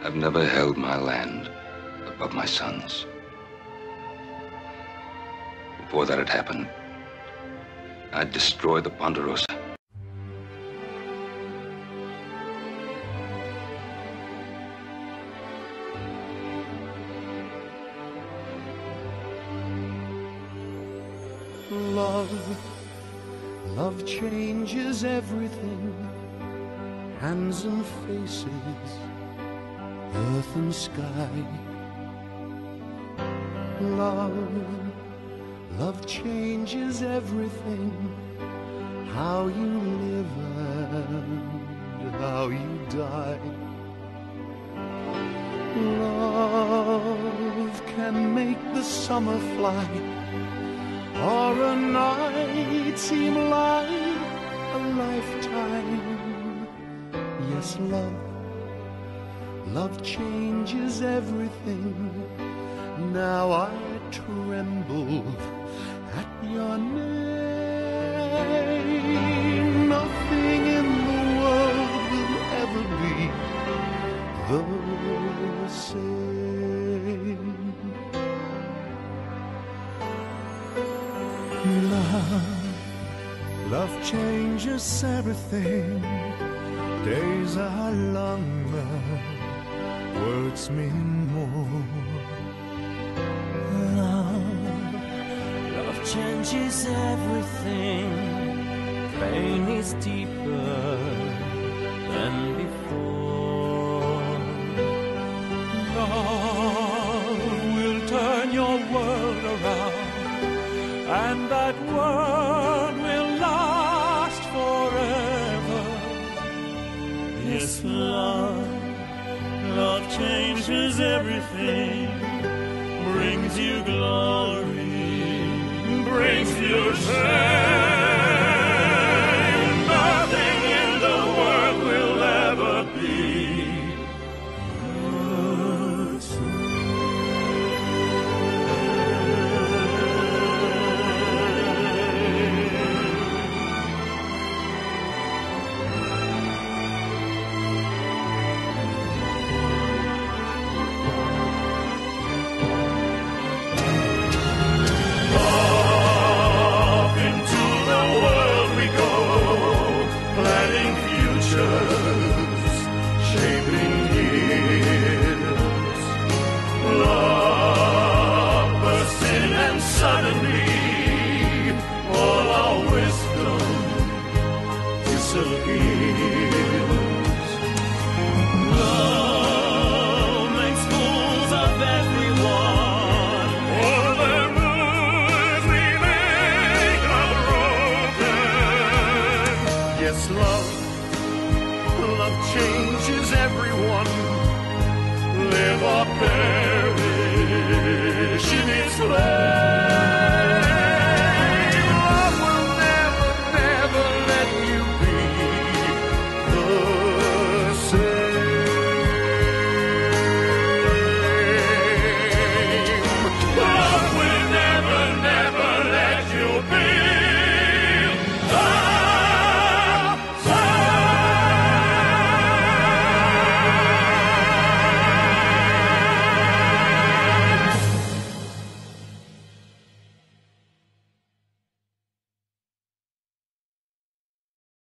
I've never held my land above my sons. Before that had happened, I'd destroy the Ponderosa. Love changes everything. Hands and faces, earth and sky. Love changes everything. How you live and how you die. Love can make the summer fly, or a night seem like a lifetime. Yes, love changes everything. Now I tremble at your name. Nothing in the world will ever be the same. Love changes everything. Days are longer, words mean more. Love changes everything. Pain is deeper than before. Love will turn your world around, and that world will last forever. Yes, love changes everything, brings you glory, brings you shame. Nothing in the world will ever be the same. Shaping years, love bursts in and suddenly all our wisdom disappears. Love makes fools of everyone. All the moves we make are broken. Yes, love changes everyone. Live or perish in its way.